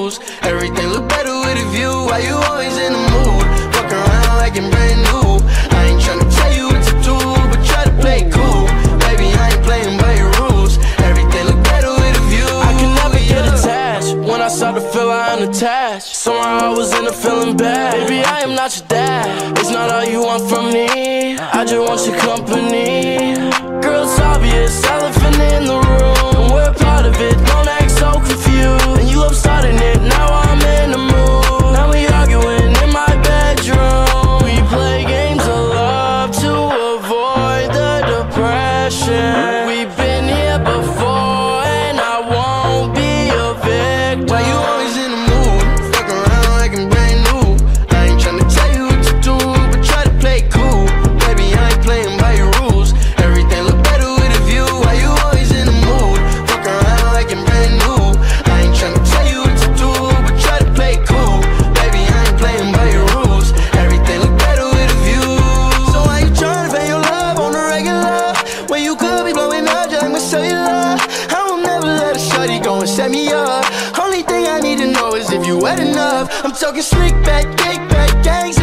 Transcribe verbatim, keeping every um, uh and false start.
rules. Everything look better with a view. Why you always in the mood? Fuck around like I'm brand new. I ain't tryna tell you what to do, but try to play cool. Baby, I ain't playing by your rules. Everything look better with a view. I can never get attached. When I start to feel I'm unattached, somehow I was in a feeling bad. Baby, I am not your dad. It's not all you want from me. I just want your company. Girl, it's obvious, elephant in the room. We're part of it, don't act so confused. And you love starting it, now I'm in the mood. Now we arguing in my bedroom. We play games of love to avoid the depression. We've been here before and I won't be a victim. Why you always in the mood? Fuck around like I'm brand new. I ain't tryna tell you what to do, but try to play cool. Baby, I ain't playing by your rules. Everything look better with a view. Why you always in the mood? Fuck around like I'm brand new. I ain't tryna tell you what to do, but try to play cool. Baby, I ain't playing by your rules. Everything look better with a view. So why you tryna pay your love on the regular when you could be blowing up just like my cellular? I will never let a shorty go and set me up. Only thing I need to know is if you wet enough. I'm talking slick back, kick back, gangs.